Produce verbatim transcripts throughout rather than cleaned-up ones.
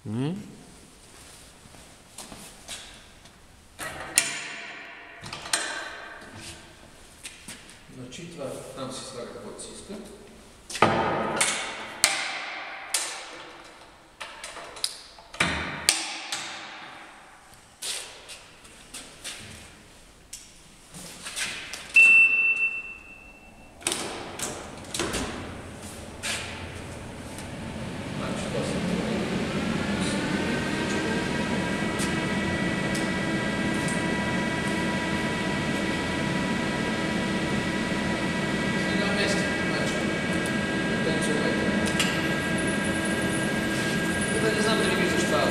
М? Значи това там си слага каквото си иска. Значи това са сега местим. Значи, потенциометър. Да не знам дали виждаш това.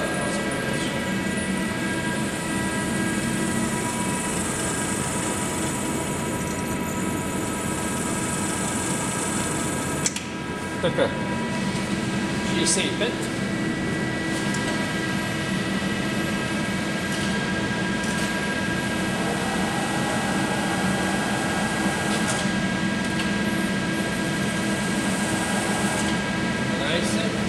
Така. шейсет и пет. дванайсет.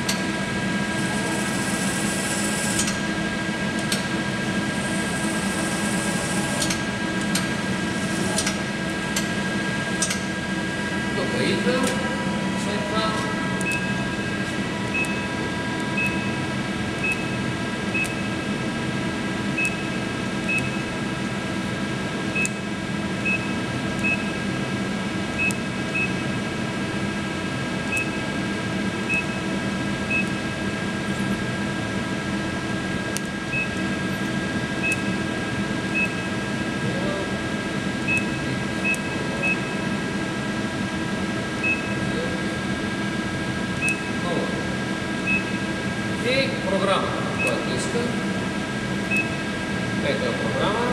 Тук идва. След това и програма, която иска. Ето е програма.